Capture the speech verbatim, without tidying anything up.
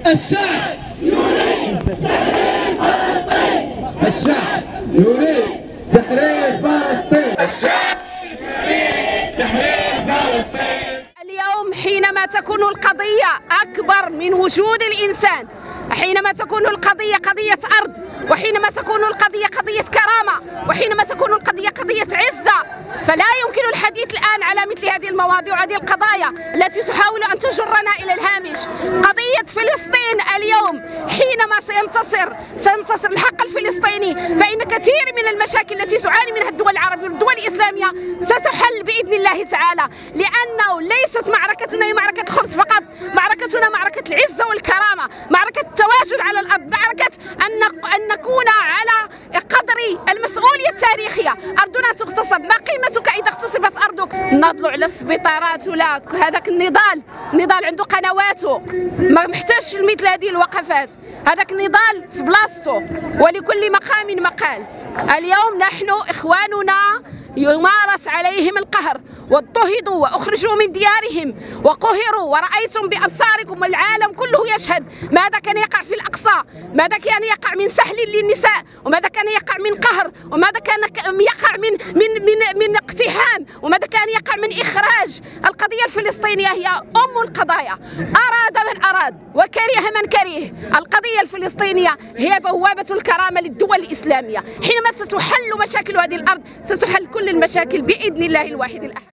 الشعب يريد تحرير فلسطين. الشعب يريد تحرير فلسطين. الشعب يريد تحرير فلسطين. اليوم حينما تكون القضية أكبر من وجود الإنسان، حينما تكون القضية قضية أرض، وحينما تكون القضية قضية كرامة، وحينما تكون القضية قضية عزة، فلا يمكن الحديث الآن على مثل هذه المواضيع وهذه القضايا التي تحاول أن تجرنا إلى الهامش. قضية فلسطين اليوم حينما سينتصر سينتصر الحق الفلسطيني، فإن كثير من المشاكل التي تعاني منها الدول العربية والدول الإسلامية ستحل بإذن الله تعالى، لأنه ليست معركتنا هي معركة الخبز فقط، معركتنا معركة العزة والكرامة، معركة التواجد على الأرض، معركة أن نكون على قدر المسؤولية التاريخية. أرضنا تغتصب، ما قيمتك إذا اغتصبت أرضك؟ نضلوا على السبيطارات ولا هذاك النضال، نضال عنده قنواته، ما محتاجش مثل هذه الوقفات، هذاك النضال في بلاصتو، ولكل مقام مقال. اليوم نحن إخواننا يمارس عليهم القهر، واضطهدوا واخرجوا من ديارهم وقهروا، ورأيتم بأبصاركم والعالم كله يشهد ماذا كان يقع في الأقصى، ماذا كان يقع من سحل للنساء، وماذا كان يقع من قهر، وماذا كان يقع من من من من اقتحام، وماذا كان يقع من إخراج. القضية الفلسطينية هي أم القضايا، أراد من أراد وكره من كره. القضية الفلسطينية هي بوابة الكرامة للدول الإسلامية. حينما ستحل مشاكل هذه الأرض ستحل كل المشاكل بإذن الله الواحد الأحد.